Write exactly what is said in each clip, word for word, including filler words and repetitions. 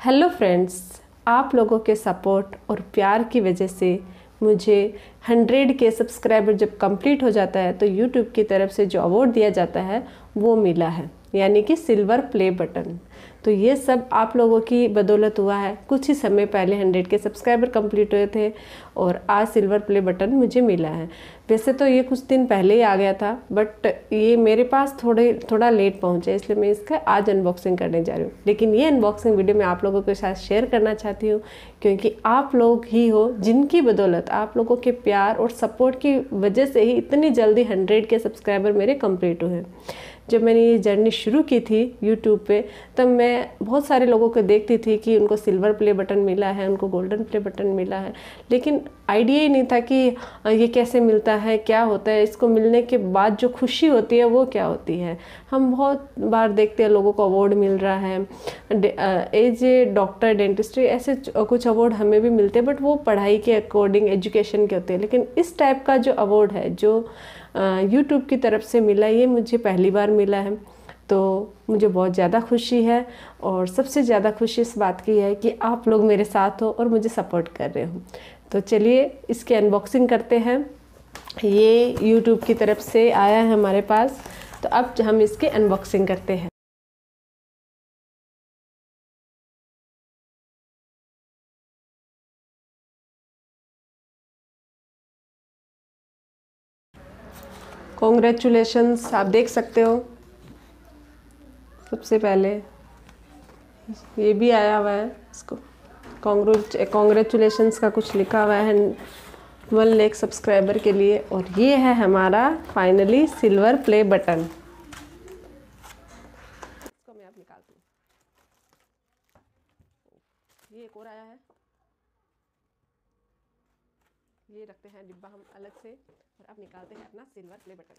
Hello friends, आप लोगों के सपोर्ट और प्यार की वजह से मुझे हंड्रेड के सब्सक्राइबर जब कंप्लीट हो जाता है तो यूट्यूब की तरफ से जो अवार्ड दिया जाता है वो मिला है, यानी कि सिल्वर प्ले बटन। तो ये सब आप लोगों की बदौलत हुआ है। कुछ ही समय पहले हंड्रेड के सब्सक्राइबर कंप्लीट हुए थे और आज सिल्वर प्ले बटन मुझे मिला है। वैसे तो ये कुछ दिन पहले ही आ गया था, बट ये मेरे पास थोड़े थोड़ा लेट पहुंचा, इसलिए मैं इसका आज अनबॉक्सिंग करने जा रही हूँ। लेकिन ये अनबॉक्सिंग वीडियो मैं आप लोगों के साथ शेयर करना चाहती हूँ, क्योंकि आप लोग ही हो जिनकी बदौलत, आप लोगों के प्यार और सपोर्ट की वजह से ही इतनी जल्दी हंड्रेड के सब्सक्राइबर मेरे कंप्लीट हुए। जब मैंने ये जर्नी शुरू की थी यूट्यूब पे, तब मैं बहुत सारे लोगों को देखती थी कि उनको सिल्वर प्ले बटन मिला है, उनको गोल्डन प्ले बटन मिला है, लेकिन आइडिया ही नहीं था कि ये कैसे मिलता है, क्या होता है, इसको मिलने के बाद जो खुशी होती है वो क्या होती है। हम बहुत बार देखते हैं लोगों को अवार्ड मिल रहा है, एज ए डॉक्टर, डेंटिस्ट्री, ऐसे कुछ अवार्ड हमें भी मिलते हैं, बट वो पढ़ाई के अकॉर्डिंग, एजुकेशन के होते हैं। लेकिन इस टाइप का जो अवार्ड है जो यूट्यूब की तरफ से मिला, ये मुझे पहली बार मिला है, तो मुझे बहुत ज़्यादा खुशी है। और सबसे ज़्यादा खुशी इस बात की है कि आप लोग मेरे साथ हो और मुझे सपोर्ट कर रहे हो। तो चलिए इसकी अनबॉक्सिंग करते हैं। ये यूट्यूब की तरफ से आया है हमारे पास, तो अब हम इसकी अनबॉक्सिंग करते हैं। कॉन्ग्रेचुलेशंस, आप देख सकते हो। सबसे पहले ये भी आया हुआ है, इसको कॉन्ग्रेचुलेशंस का कुछ लिखा हुआ है वन लाख सब्सक्राइबर के लिए। और ये है हमारा फाइनली सिल्वर प्ले बटन। इसको मैं अब निकालती हूँ। ये एक और आया है, ये रखते हैं डिब्बा हम अलग से, और अब निकालते हैं अपना silver play button.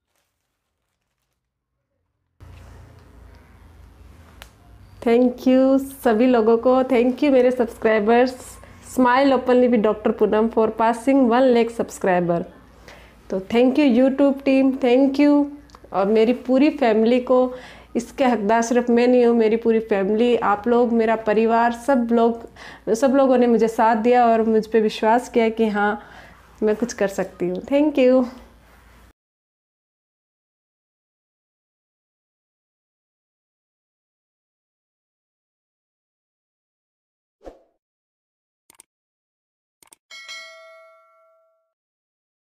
Thank you सभी लोगों को, थैंक यू मेरे subscribers. Smile openly with doctor Poonam for passing one lakh subscriber. तो thank you YouTube team, thank you. और मेरी पूरी फैमिली को, इसके हकदार सिर्फ मैं नहीं हूँ, मेरी पूरी फैमिली, आप लोग, मेरा परिवार, सब लोग सब लोगों ने मुझे साथ दिया और मुझ पर विश्वास किया कि हाँ मैं कुछ कर सकती हूँ। Thank you.